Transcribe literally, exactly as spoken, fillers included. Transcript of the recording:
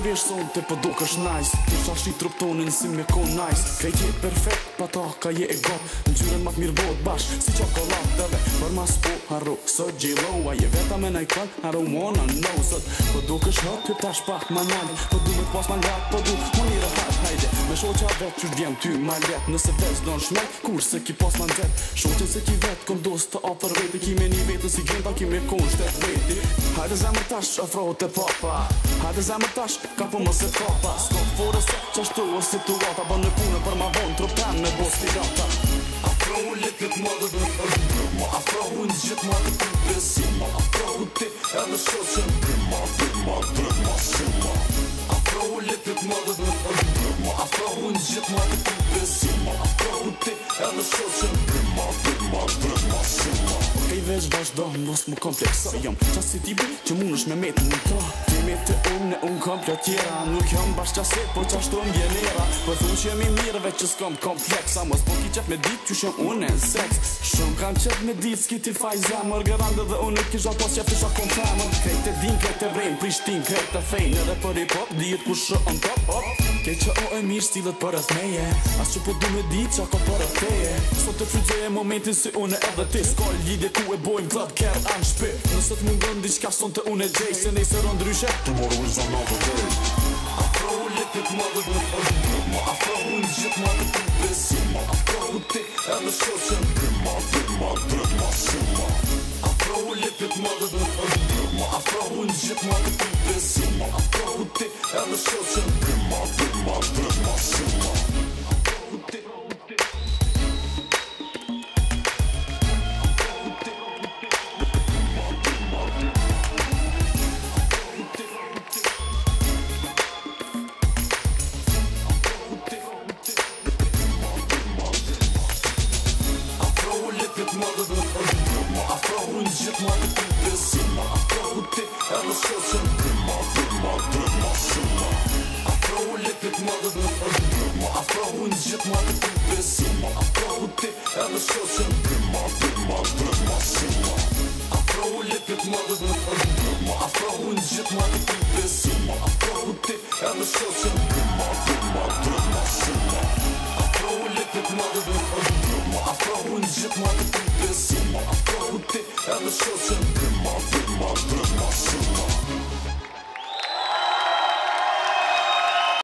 pesh sonte po dukesh nice. Kisha shi trup tonin si me kon nice. Krejt je perfekt, pa ta ka je e got. Ngjyrën ma t'mirë bot bash, si qokolateve. Për mas po harro, sot gjillo. A je veta me najkon, I don't wanna know. Sot po dukesh hot, ty tash pak ma nalë. Po du me t'pas ma ngat, po du mu një rahat. Hajde, me shoqa vet qysh vjem ty ma let. Nëse vez don shmek, kur se ki pas ma nxet. Shoqen se ki vet, kom dos të apër veti. Ki me një vetën si gjenta, ki me kon shtet veti. Hajde zemër tash, afrohu te papa. Hajde zemër tash, ka po mos e kapa. S'ko fore se qashtu o situata. Bën në punë për ma vonë, trupen me bo stilata. Afrohu lekët ma dhe dhe ma afrohu në gjithë ma dhe të besi. Ma afrohu ti edhe shoqen Prima, prima, prima, sima. Afrohu lekët ma dhe dhe ma afrohu në gjithë ma dhe të besi. Ma afrohu ti edhe shoqen Prima, prima, prima, sima. Okej veç vazhdo, mos më komplekso. Jom qas si ti bëj që mund është me metë në to. Ti me të unë, unë kom plot tjera. Nuk jom bash qasit, po qashtu m'gjenera. Po thu që jemi mirë veç që s'kom kompleksa. Mos po ki qep me dit që shem unë e seks. Shumë kam qep me dit s'ki ti faj zemër. Gërande dhe unë kisha pas qep isha kom femër. Krejt e din, krejt e vrejn, Prishtin, krejt e fejnë. Edhe për hip hop, dit ku shë on top hop. Ke që o e mirë stilet për rreth meje. As që po du me dit qa kom për rreth teje. Sot të frytëje momentin si unë edhe ti. S'ka lidje ku e bojmë club care anë shpi. Nëse të mungon diqka son të unë e gjej. Se nejse rën ndryshe, tomorrow is another day. Afrohu lekët ma dhe dhe ma afrohu në gjithë ma dhe të besi. Ma afrohu ti edhe shoqen Prima, prima, prima, sima. Afrohu lekët ma dhe dhe ma afrohu në gjithë ma dhe të besi. Ma afrohu ti edhe shoqen Prima, prima, prima, sima. Afrohu ti ma afrohu në gjithë ma dhe të besi. Ma afrohu ti edhe shoqen Prima, prima, prima, sima. Afrohu lekët ma dhe ma afrohu në gjithë ma dhe të besi. Ma afrohu ti edhe shoqen Prima, prima, prima, sima. Afrohu lekët ma dhe ma afrohu në gjithë ma dhe të besi. Ma afrohu ti edhe shoqen